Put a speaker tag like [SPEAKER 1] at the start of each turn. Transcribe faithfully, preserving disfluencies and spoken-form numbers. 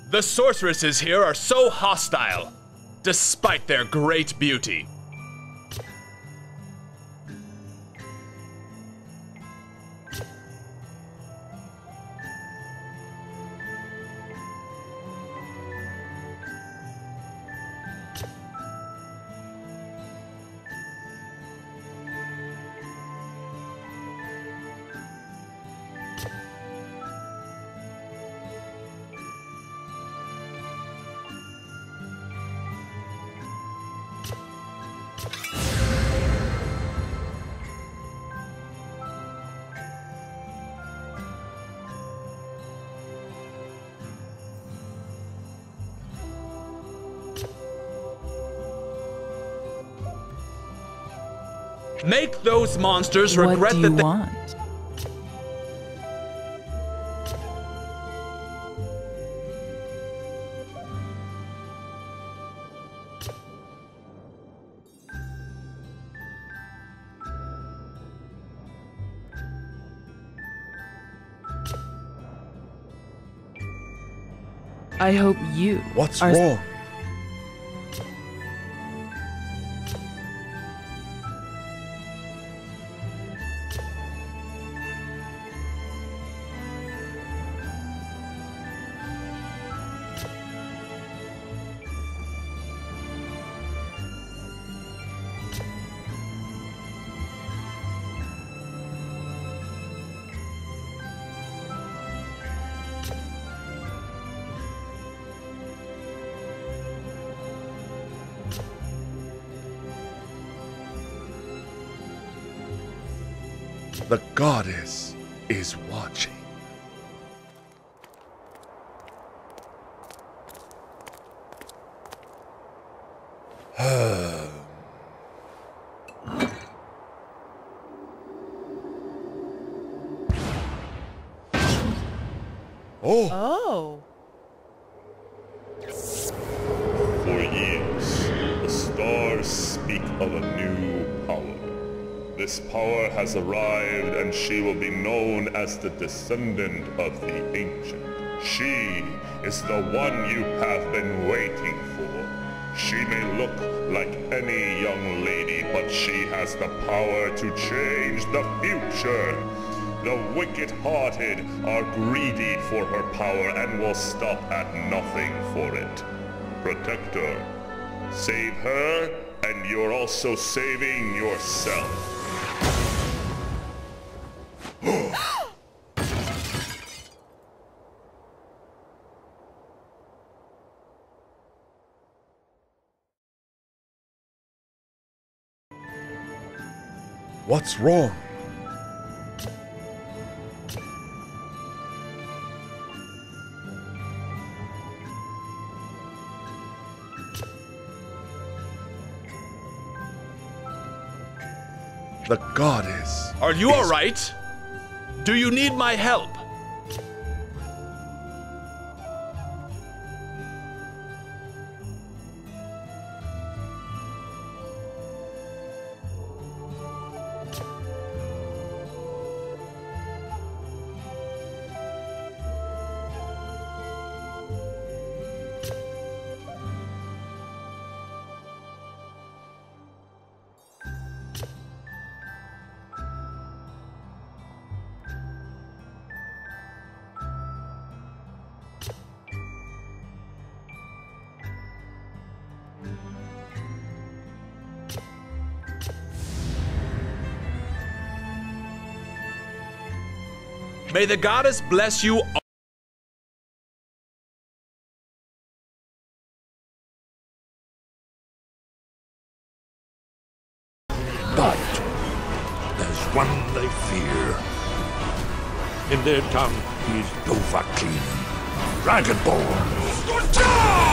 [SPEAKER 1] The sorceresses here are so hostile, despite their great beauty. Make those monsters regret
[SPEAKER 2] what do you
[SPEAKER 1] that they-
[SPEAKER 2] want? I hope you
[SPEAKER 3] What's
[SPEAKER 2] are
[SPEAKER 3] wrong? The goddess is watching. Oh!
[SPEAKER 4] Oh.
[SPEAKER 5] For years, the stars speak of a new power. This power has arrived, and she will be known as the descendant of the ancient. She is the one you have been waiting for. She may look like any young lady, but she has the power to change the future. The wicked-hearted are greedy for her power and will stop at nothing for it. Protect her. Save her, and you're also saving yourself.
[SPEAKER 3] What's wrong? The goddess.
[SPEAKER 1] Are you all right? Do you need my help? May the goddess bless you all.
[SPEAKER 6] But there's one they fear. In their tongue, he's Dovahkiin, Dragonborn.